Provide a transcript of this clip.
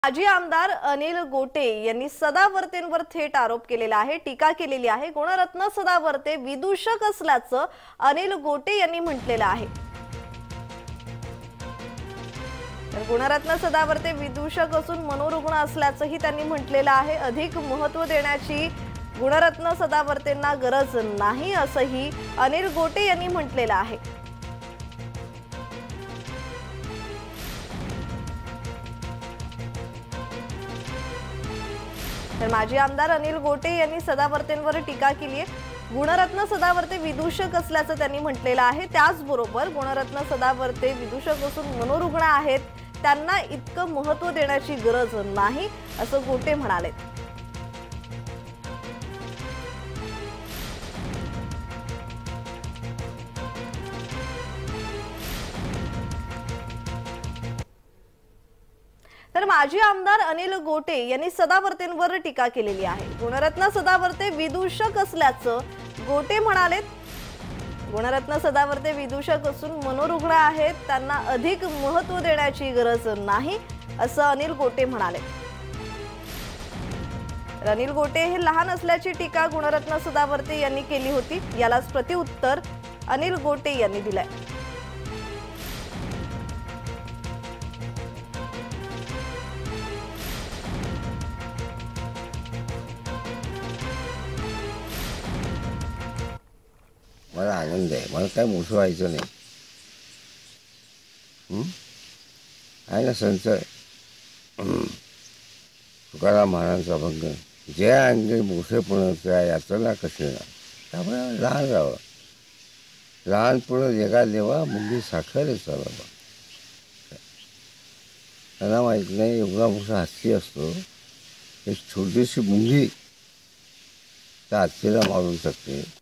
माजी आमदार अनिल गोटे यांनी सदावर्तेंवर थेट आरोप केलेला आहे, टीका केलेली आहे। गुणरत्न सदावर्ते विदूषक असल्याचं अनिल गोटे यांनी म्हटलेलं आहे। तर गुणरत्न सदावर्ते विदूषक असून मनोरुग्ण असल्याचंही त्यांनी म्हटलेलं आहे। अधिक महत्त्व देण्याची गुणरत्न सदावर्तेंना गरज नाही असंही अनिल गोटे यांनी म्हटलेलं आहे। तर माजी आमदार अनिल गोटे यांनी सदावर्तेंवर टीका केली आहे। गुणरत्न सदावर्ते विदूषक असल्याचं त्यांनी म्हटलेलं आहे। त्याचबरोबर गुणरत्न सदावर्ते विदूषक असून मनोरुग्ण आहेत, त्यांना इतकं महत्त्व देण्याची गरज नाही असं गोटे म्हणाले। तर माजी आमदार अनिल गोटे यांनी सदावर्तेंवर टीका केलेली आहे। गुणरत्न सदावर्ते विदूषक असल्याचं गोटे म्हणाले। गुणरत्न सदावर्ते विदूषक असून मनोरुग्ण आहेत, त्यांना अधिक महत्त्व देण्याची गरज नाही असं अनिल गोटे म्हणाले। अनिल गोटे हे लहान असल्याची टीका गुणरत्न सदावर्ते यांनी केली होती। यालाच प्रतिउत्तर अनिल गोटे यांनी दिलंय। मला आनंद आहे, मला काय मोठं व्हायचं नाही। आहे ना संत तुकाराम महाराजांचा अभंग, ज्या अंगी मोठेपण त्या यातना कठीण, त्यामुळे लहान राहावं। लहानपण जगा देवा, मुंगी साखर चालावा। त्यांना माहीत नाही एवढा मोठा हत्ती असतो, एक छोटीशी मुंगी त्या हत्तीला मारून टाकते।